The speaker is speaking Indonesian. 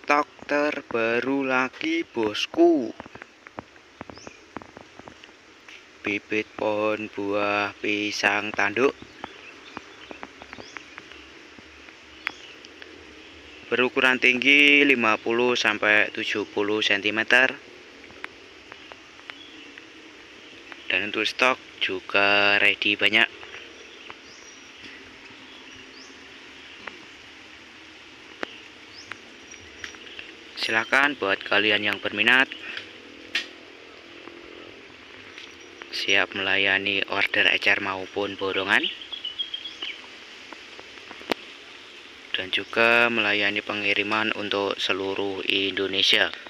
stok terbaru lagi bosku. Bibit pohon buah pisang tanduk berukuran tinggi 50-70 cm, dan untuk stok juga ready banyak. Silahkan buat kalian yang berminat, siap melayani order ecer maupun borongan, dan juga melayani pengiriman untuk seluruh Indonesia.